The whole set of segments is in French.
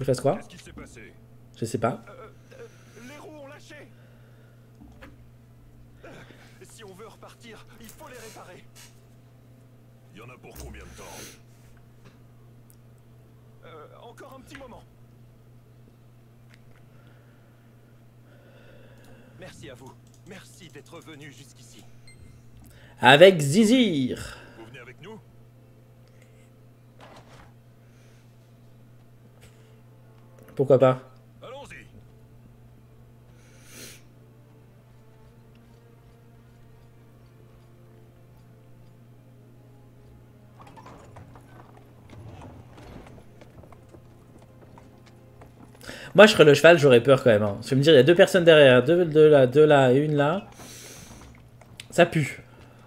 Je fasse quoi? Qu'est-ce qui s'est passé? Je sais pas. Les roues ont lâché. Si on veut repartir, il faut les réparer. Il y en a pour combien de temps? Encore un petit moment. Merci à vous. Merci d'être venu jusqu'ici. Avec Zizir. Vous venez avec nous? Pourquoi pas? Allons-y. Moi, je serais le cheval, j'aurais peur quand même. Hein. Je vais me dire, il y a deux personnes derrière. Deux là et une là. Ça pue.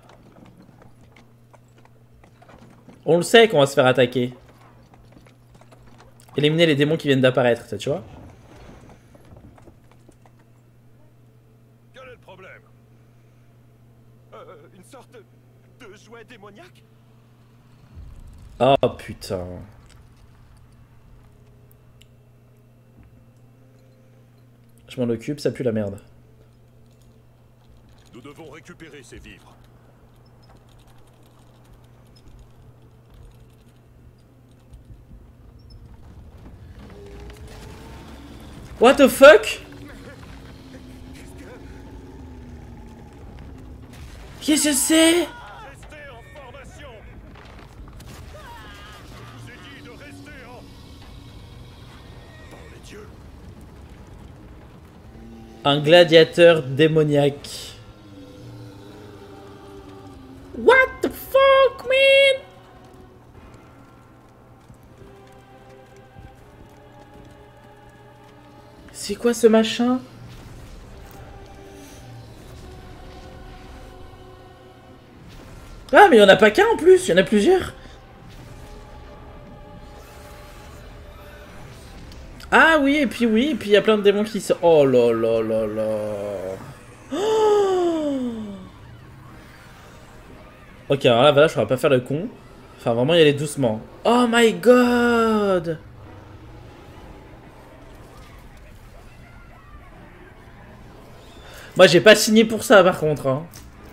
On le sait qu'on va se faire attaquer. Éliminer les démons qui viennent d'apparaître, ça, tu vois. Quel est le problème? Une sorte de jouet démoniaque? Oh putain. Je m'en occupe, ça pue la merde. Nous devons récupérer ces vivres. What the fuck? Qu'est-ce que c'est? Restez en formation. Je vous ai dit de rester en... Par les dieux. Un gladiateur démoniaque. What the fuck, man? C'est quoi ce machin? Ah, mais il y en a pas qu'un en plus, il y en a plusieurs. Ah oui, et puis il y a plein de démons qui se... Oh là là là là. Oh. Ok, alors là, voilà, je pourrais pas faire le con. Enfin, vraiment y aller doucement. Oh my god. Moi, j'ai pas signé pour ça, par contre. Hein.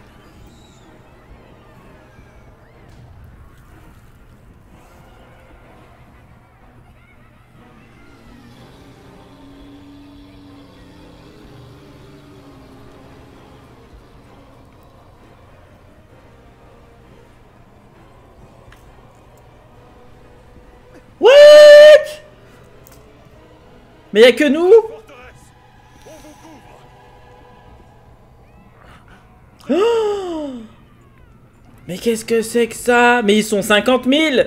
What? Mais y a que nous? Forteresse, on vous couvre. Oh. Mais qu'est-ce que c'est que ça? Mais ils sont 50 000.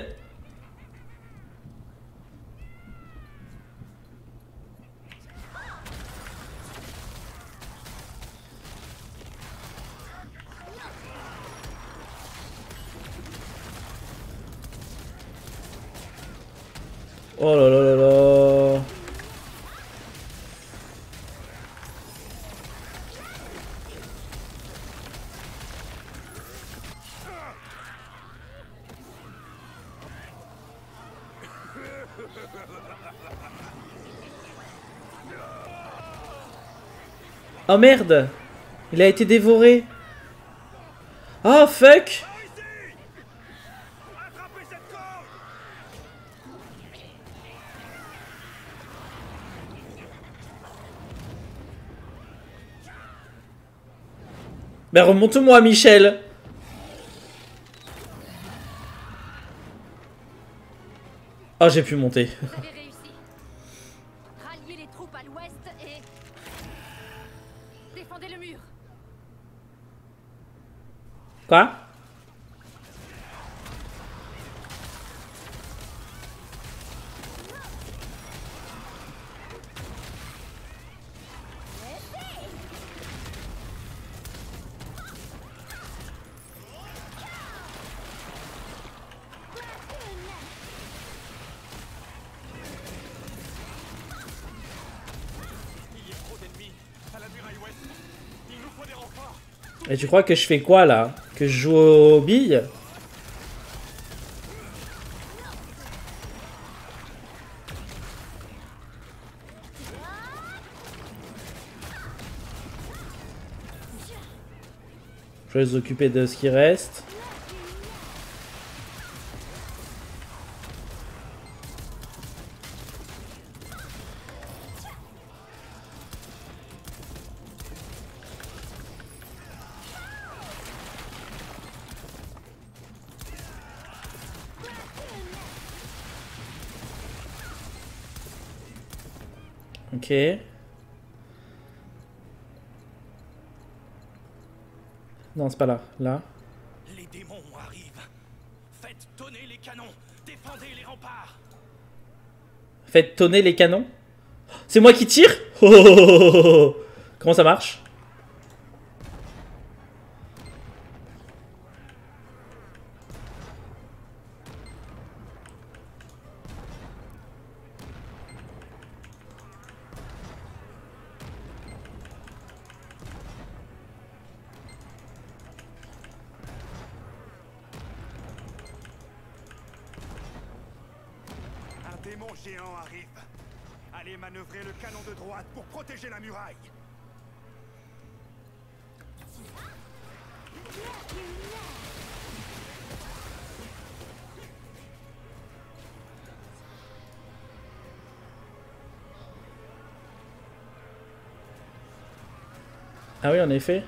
Oh là là là là. Oh merde. Il a été dévoré. Oh fuck. Attrapez cette corde. Mais remonte-moi, Michel. Oh, j'ai pu monter. Vous avez réussi. Ralliez les troupes à l'ouest et... défendez le mur. Quoi? Il y a trop d'ennemis à la muraille ouest. Il nous faut des renforts. Et tu crois que je fais quoi là? Que je joue aux billes? Je vais les occuper de ce qui reste. Ok. Non, c'est pas là. Là. Les démons arrivent. Faites tonner les canons. Défendez les remparts. Faites tonner les canons. C'est moi qui tire. Oh, oh, oh, oh, oh. Comment ça marche? Un démon géant arrive. Allez manœuvrer le canon de droite pour protéger la muraille. Ah oui, en effet.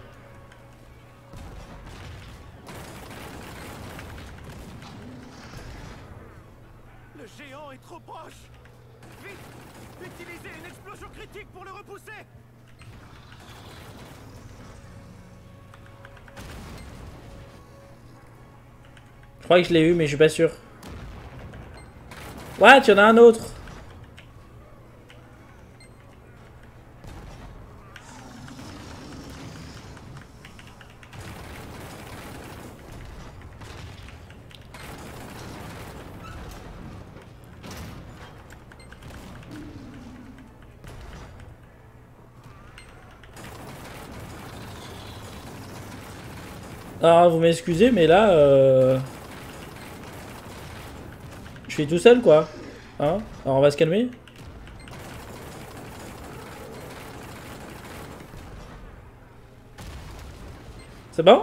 Le géant est trop proche. Vite, utilisez une explosion critique pour le repousser. Je crois que je l'ai eu, mais je suis pas sûr. What? Il y en a un autre. Alors, vous m'excusez, mais là, je suis tout seul, quoi. Hein? Alors, on va se calmer. C'est bon?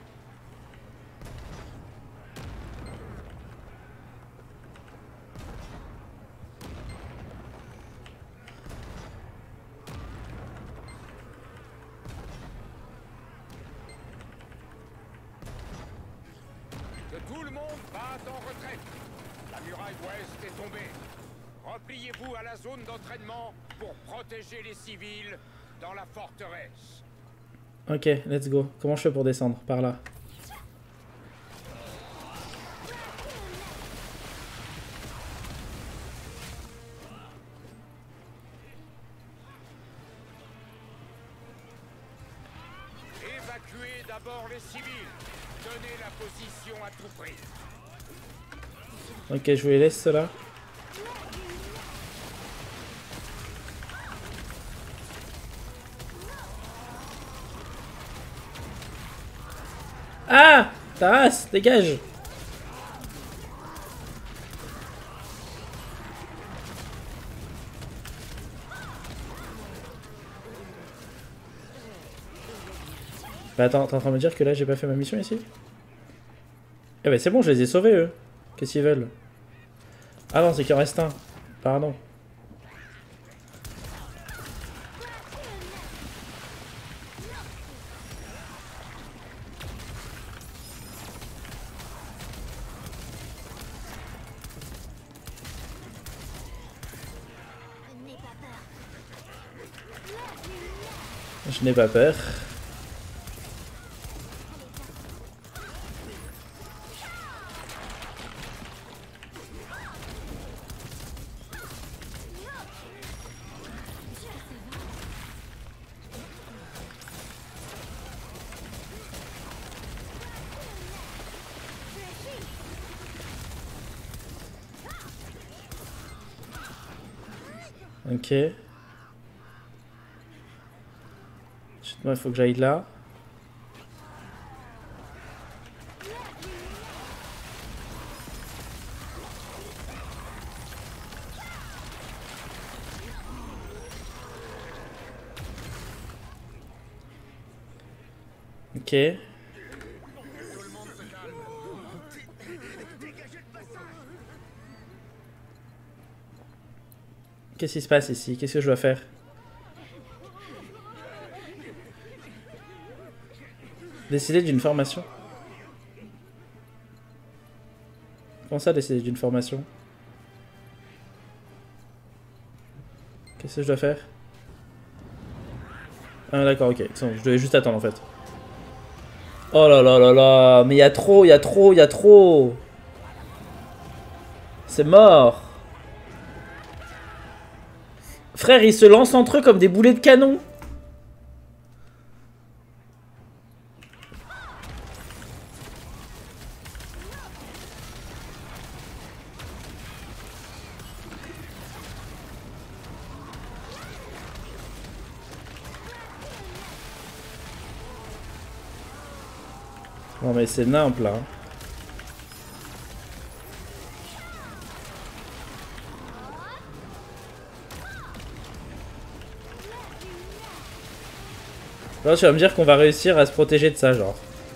Que tout le monde parte en retraite. La muraille ouest est tombée. Repliez-vous à la zone d'entraînement pour protéger les civils dans la forteresse. Ok, let's go. Comment je fais pour descendre? Par là. Évacuez d'abord les civils. Tenez la position à tout prix. Ok, je vous les laisse, ceux-là. Ah! Ta race, dégage! Bah attends, t'es en train de me dire que là j'ai pas fait ma mission ici? Eh bah c'est bon, je les ai sauvés eux. Qu'est-ce qu'ils veulent? Ah non, c'est qu'il en reste un. Pardon. Je n'ai pas peur. Ok. Moi, il faut que j'aille là. Ok. Qu'est-ce qui se passe ici? Qu'est-ce que je dois faire? Décider d'une formation? Comment ça, décider d'une formation? Qu'est-ce que je dois faire? Ah d'accord, ok. Je devais juste attendre en fait. Oh là là là là. Mais il y a trop, il y a trop, il y a trop. C'est mort. Frère, ils se lancent entre eux comme des boulets de canon. Non mais c'est nimp là. Là, tu vas me dire qu'on va réussir à se protéger de ça, genre.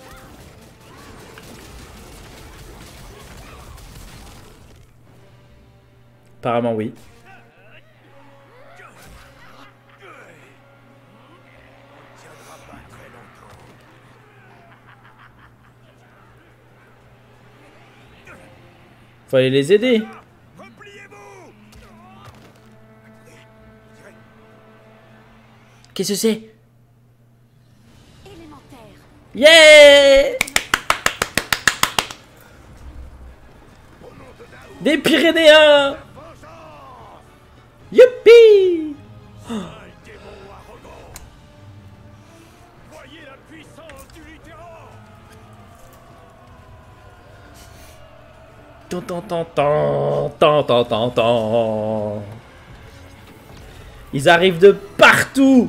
Apparemment, oui. Faut aller les aider. Qu'est-ce que c'est? Élémentaire. Yeah! Des Pyrénéens! Youpi! Voyez la puissance du littéraire. Tant tant tant tant tant tant tant tant. Ils arrivent de partout!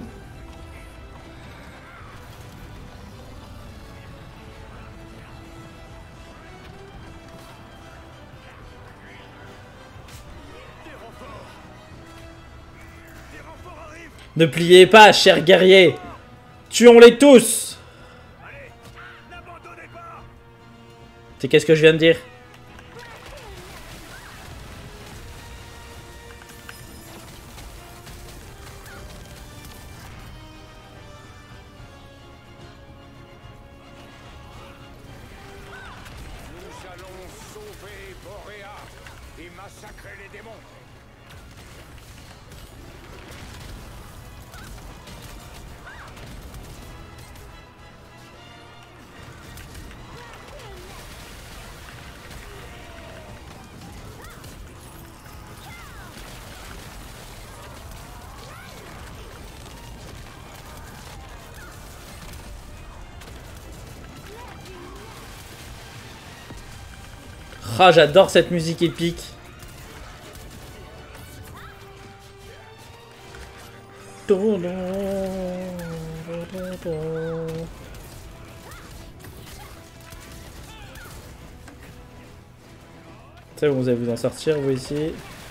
Ne pliez pas, chers guerriers! Tuons-les tous! Allez, n'abandonnez pas. C'est qu'est-ce que je viens de dire? Nous allons sauver Boréa et massacrer les démons. Ah, j'adore cette musique épique. C'est bon, vous allez vous en sortir, vous ici.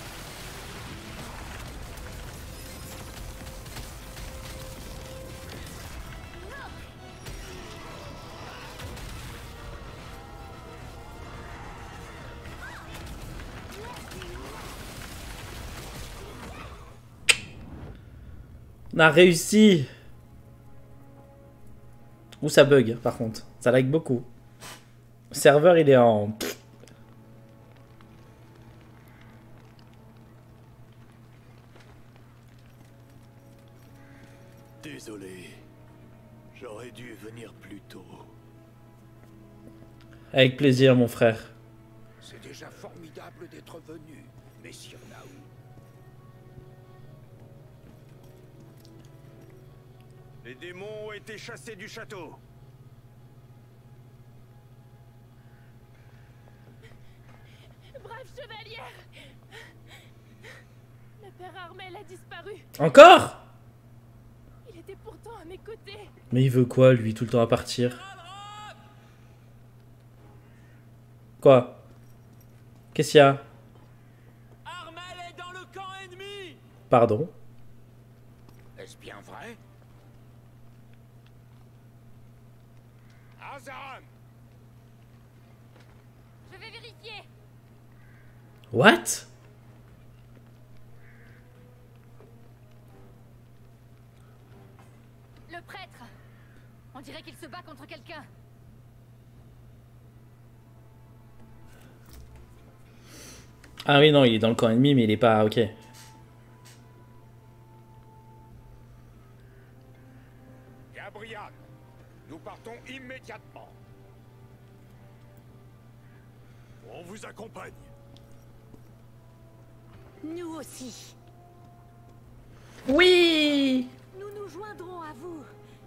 On a réussi. Ou ça bug par contre. Ça lag beaucoup. Le serveur il est en... Désolé. J'aurais dû venir plus tôt. Avec plaisir mon frère. C'est déjà formidable d'être venu, messire Naou. Les démons ont été chassés du château. Brave chevalière. Le père Armel a disparu. Encore? Il était pourtant à mes côtés. Mais il veut quoi lui tout le temps à partir? Quoi? Qu'est-ce qu'il y a? Armel est dans le camp ennemi. Pardon? Est-ce bien vrai? Azaram! Je vais vérifier. What? bats contre quelqu'un. Ah oui, non, il est dans le camp ennemi, mais il est pas... Ok. Gabriel, nous partons immédiatement. On vous accompagne. Nous aussi. Oui! Nous nous joindrons à vous.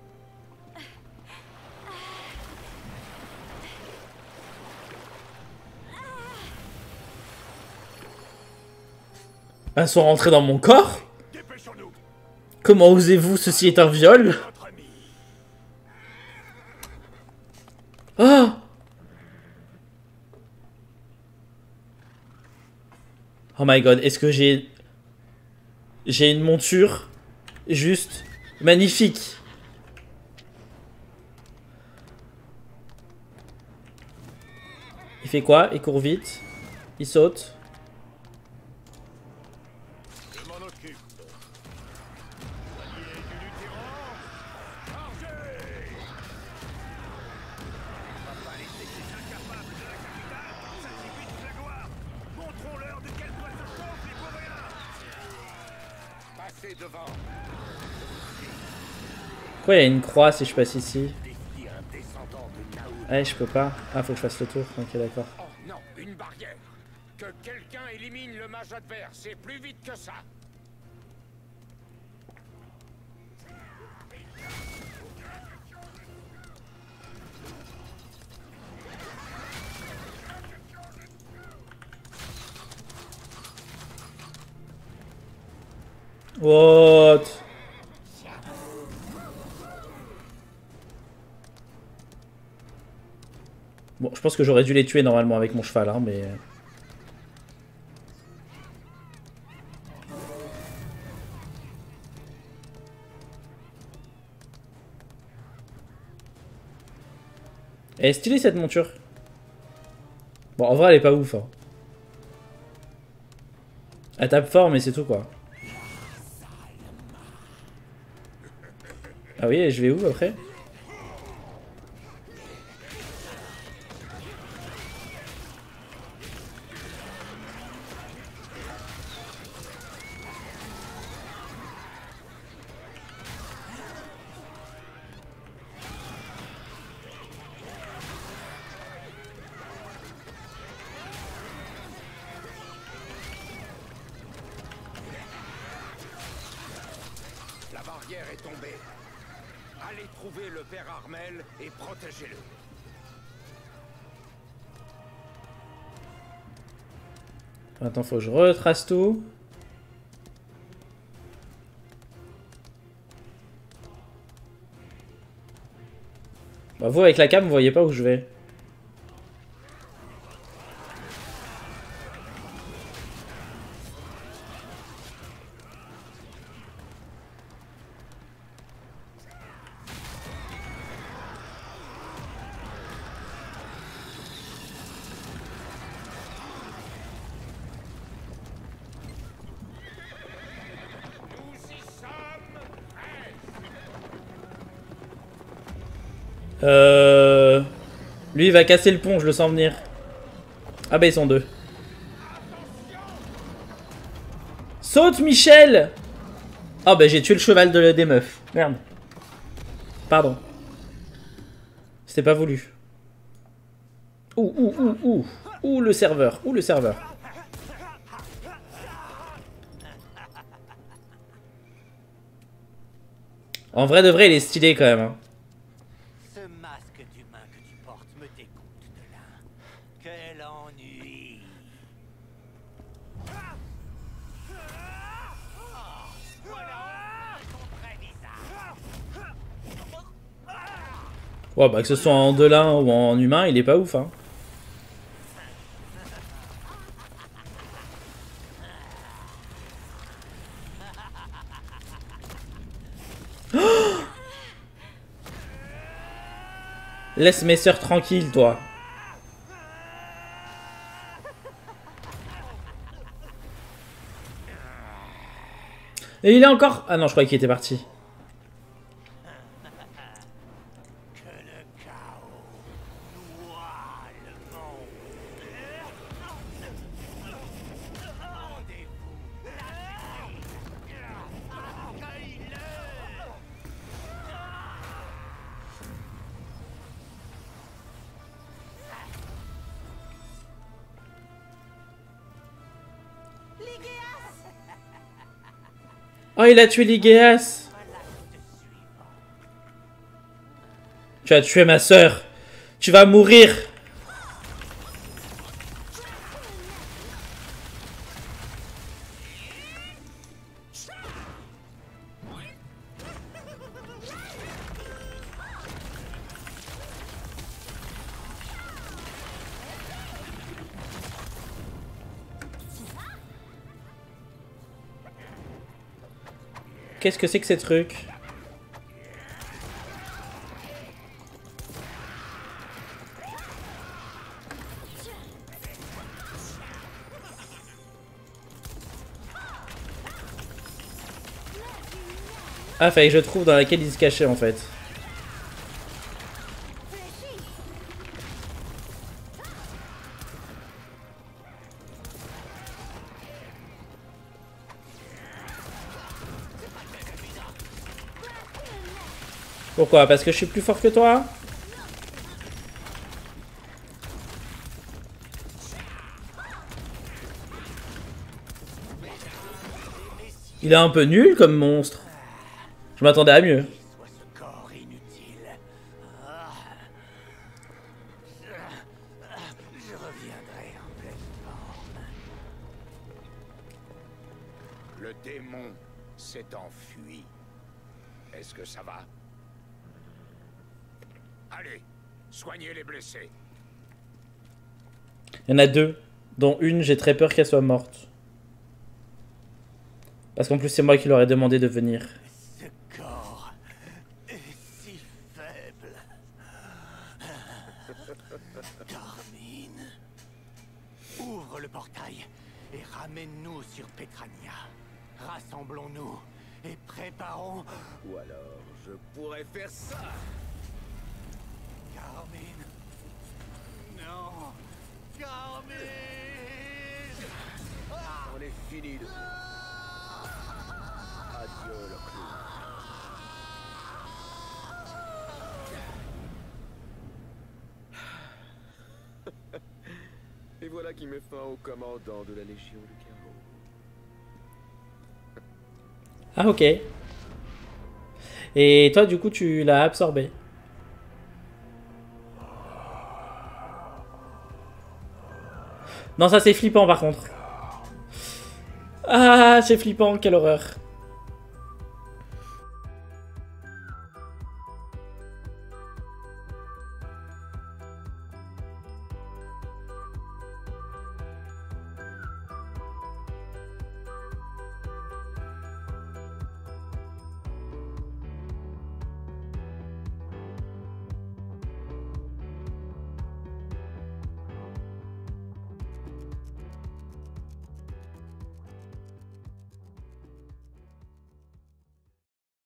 Elles sont rentrées dans mon corps? Dépêchons-nous. Comment osez-vous? Ceci est un viol? Notre ami. Ah! Oh my god, est-ce que j'ai une monture juste magnifique? Il fait quoi? Il court vite. Il saute. Je m'en occupe. Allié du Lutheran. Chargez. On va pas laisser ces incapables de la capitale s'activer toute la gloire. Montrons-leur de quel bois se chauffent les Boréens. Passez devant. Pourquoi il y a une croix si je passe ici? Défiez un descendant de Naoud. Eh, je peux pas. Ah, faut que je fasse le tour. Ok, d'accord. Oh non, une barrière. Que quelqu'un élimine le mage adverse, c'est plus vite que ça. What? Bon, je pense que j'aurais dû les tuer normalement avec mon cheval, hein, mais... Elle est stylée cette monture. Bon, en vrai, elle est pas ouf. Hein. Elle tape fort, mais c'est tout quoi. Ah oui, et je vais où après? La barrière est tombée. Allez trouver le père Armel et protégez-le. Attends, faut que je retrace tout. Bah, vous avec la cam, vous voyez pas où je vais. Nous y sommes prêts. Lui, il va casser le pont, je le sens venir. Ah bah, ils sont deux. Saute, Michel! Ah bah, j'ai tué le cheval des meufs. Merde. Pardon. C'était pas voulu. Ouh, le serveur. Ouh, le serveur. En vrai de vrai, il est stylé quand même. Hein. Ce masque d'humain que tu portes me dégoûte de là. Quel ennui. Ouais, bah que ce soit en delin ou en humain, il est pas ouf. Hein. Laisse mes sœurs tranquilles, toi. Et il est encore... Ah non, je croyais qu'il était parti. Que le Oh, il a tué Ligéas. Tu as tué ma sœur. Tu vas mourir. Qu'est-ce que c'est que ces trucs? Ah, fallait que je trouve dans laquelle il se cachait en fait. Pourquoi? Parce que je suis plus fort que toi? Il est un peu nul comme monstre. Je m'attendais à mieux. Soit ce corps inutile. Je reviendrai en pleine forme. Le démon s'est enfui. Est-ce que ça va? Allez, soignez les blessés. Il y en a deux, dont une, j'ai très peur qu'elle soit morte. Parce qu'en plus, c'est moi qui leur ai demandé de venir. Ce corps est si faible. Carmine, ouvre le portail et ramène-nous sur Petrania. Rassemblons-nous et préparons... Ou alors, je pourrais faire ça. Carmine. Non. Carmine. On est fini de... Adieu, le clou. Et voilà qui met fin au commandant de la Légion du Chaos. Ah, ok. Et toi, du coup, tu l'as absorbé. Non, ça c'est flippant par contre. Ah, c'est flippant, quelle horreur.